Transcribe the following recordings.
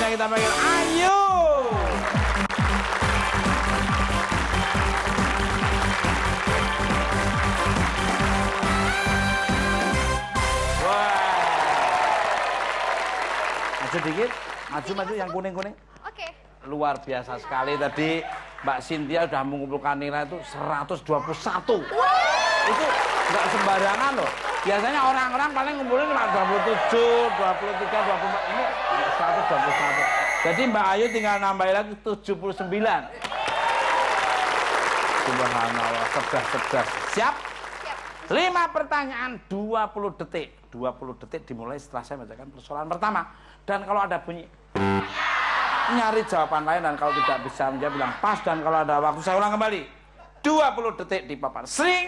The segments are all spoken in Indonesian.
Semuanya kita panggil, ayo. Sedikit, maju yang kuning-kuning. Oke. Luar biasa sekali tadi Mbak Cynthia udah mengumpulkan nilai itu 121. Itu nggak sembarangan loh. Biasanya orang-orang paling ngumpulin cuma 27, 23, 24. Ini 121. Jadi Mbak Ayu tinggal nambahin lagi 79. Subhanallah, cerdas. Siap? Siap. 5 pertanyaan 20 detik. 20 detik dimulai setelah saya bacakan persoalan pertama. Dan kalau ada bunyi nyari jawaban lain, dan kalau tidak bisa menjawab bilang pas, dan kalau ada waktu saya ulang kembali 20 detik di papan. Sering.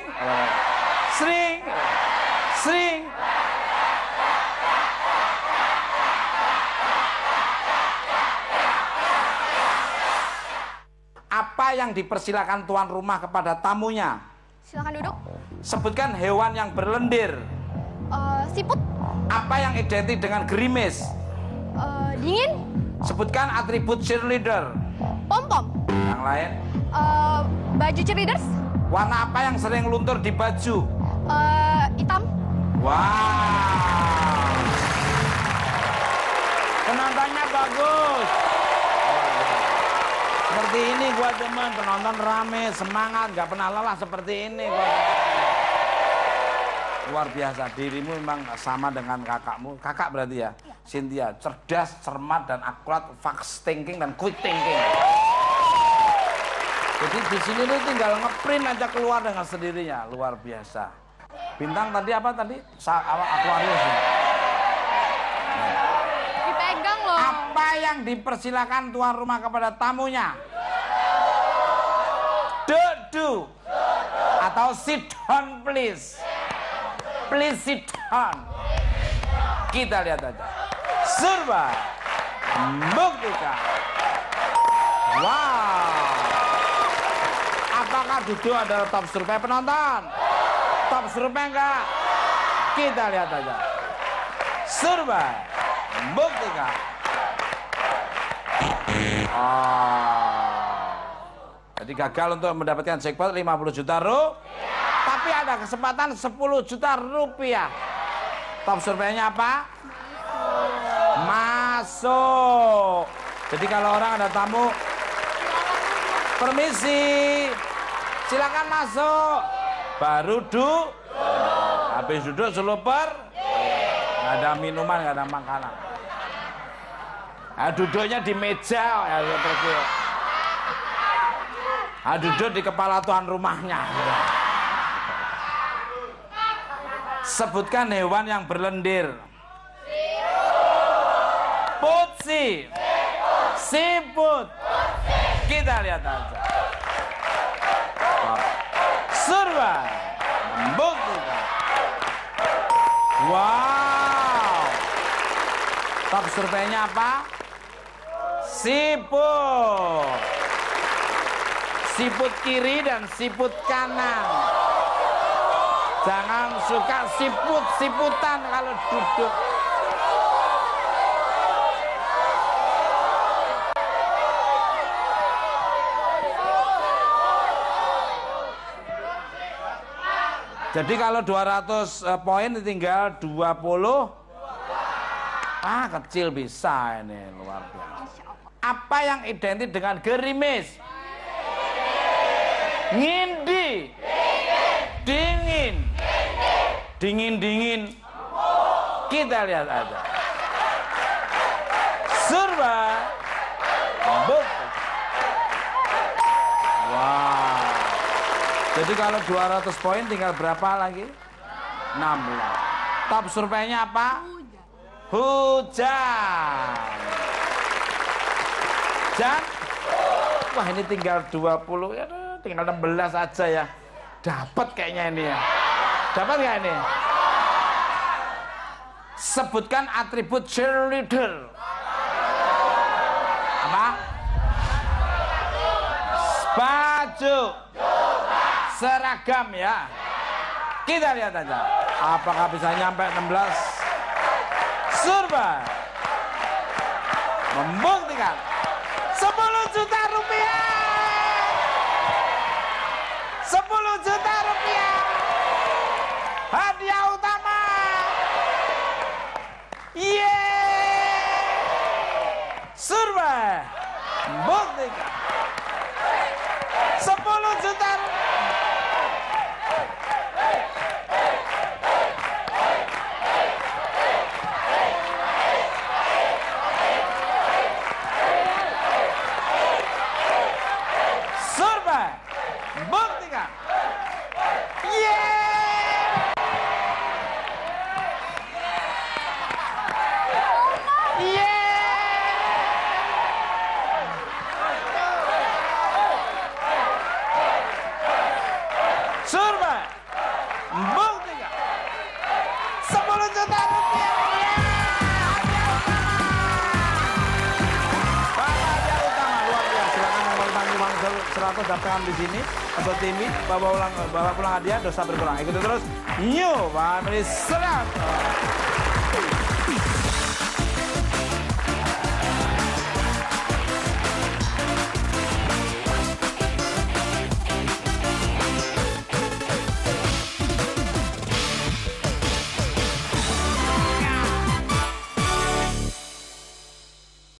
Apa yang dipersilakan tuan rumah kepada tamunya? Silakan duduk. Sebutkan hewan yang berlendir. Siput. Apa yang identik dengan gerimis? Dingin. Sebutkan atribut cheerleader. Pom-pom. Yang lain? Baju cheerleaders. Warna apa yang sering luntur di baju? Hitam. Wow. Penontonnya bagus. Seperti ini gua demen, penonton rame, semangat, nggak pernah lelah seperti ini gua. Luar biasa, dirimu memang sama dengan kakakmu. Kakak berarti ya? Cynthia, cerdas, cermat, dan akurat, fast thinking, dan quick thinking. Jadi di sini nih tinggal ngeprint aja keluar dengan sendirinya. Luar biasa. Bintang tadi apa tadi? Aquarius ya? Dipegang loh. Apa yang dipersilakan tuan rumah kepada tamunya? Do. Atau sit down please. Please sit down. Kita lihat aja. Survei membuktikan. Wow. Apakah duduk adalah top survei penonton? Top survei enggak? Kita lihat aja. Survei membuktikan. Jadi gagal untuk mendapatkan jackpot 50 juta rupiah. Tapi ada kesempatan 10 juta rupiah. Top surveinya apa? Masuk. Jadi kalau orang ada tamu, permisi, silakan masuk. Baru duduk. Habis duduk seloper. Nggak ada minuman, nggak ada makanan. Nah, duduknya di meja. Ya, seperti itu. Nah, duduk di kepala tuan rumahnya. Sebutkan hewan yang berlendir. Putsi. Siput. Kita lihat aja. Survei membuktikan. Wow. Top surveinya apa? Siput. Siput kiri dan siput kanan. Jangan suka siput-siputan kalau duduk. Jadi kalau 200 poin tinggal 20. Kecil bisa ini, luar biasa. Apa yang identik dengan gerimis? Ngindi. Dingin. Dingin. Kita lihat aja. Survei bukti. Wow. Jadi kalau 200 poin tinggal berapa lagi? 16. Top surveinya apa? Hujan. Wah, ini tinggal 20 ya, tinggal 16 aja ya. Dapat kayaknya ini ya. Dapat nggak ini? Sebutkan atribut cheerleader. Apa? Baju. Seragam ya. Kita lihat aja. Apakah bisa nyampe 16? Survei membuktikan 10 juta rupiah. 10 juta rupiah. Hadiah utama. Survei membuktikan 10 juta rupiah. Survei membuktikan survei membuktikan 10 juta rupiah. Hadiah utama luar biasa. Silakan yang mau tanggung uang 100 dapatkan di sini. Untuk Timmy, bawa pulang hadiah, dosa berkurang. Ikuti terus New Family 100.